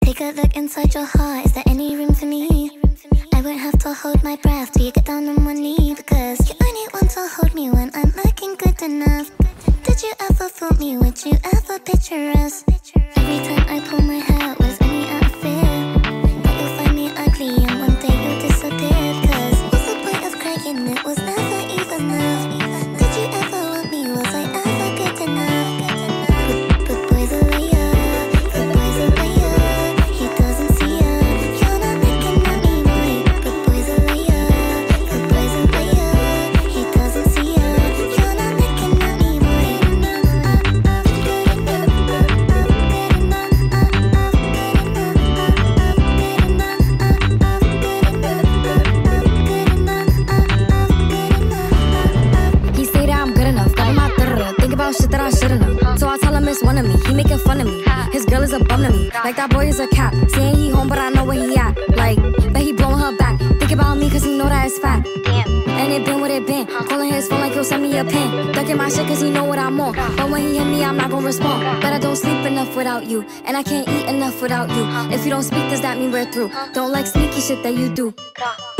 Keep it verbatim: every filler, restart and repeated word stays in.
Take a look inside your heart, is there any room for me? I won't have to hold my breath till you get down on one knee, because you only want to hold me when I'm looking good enough. Did you ever fool me? Would you ever picture us? Every time I pull my hair, it was only out of fear that you'll find me ugly and one day you'll disappear. Cause what's the point of crying? It was never even enough. Did you ever want me? Was I ever good enough? But, but boys are liar, but boys are liar. He doesn't see ya, you're not looking at me, boy. But boys are liar, but boys are liar. He doesn't see ya, you're not looking at me, boy. He say that I'm good enough, got him out there. Think about shit that I shouldn't have. So I tell him it's one of me. He making fun of me. His girl is a bum to me. Like that boy is a cat. Saying he home, but I know where he at. Like, bet he blowing her back. Think about me, cause he know that it's fat. And it been what it been. Calling his phone like he'll send me a pin. Ducking my shit cause he know what I'm on. But when he hit me, I'm not gonna respond. But I don't sleep enough without you. And I can't eat enough without you. If you don't speak, does that mean we're through? Don't like sneaky shit that you do.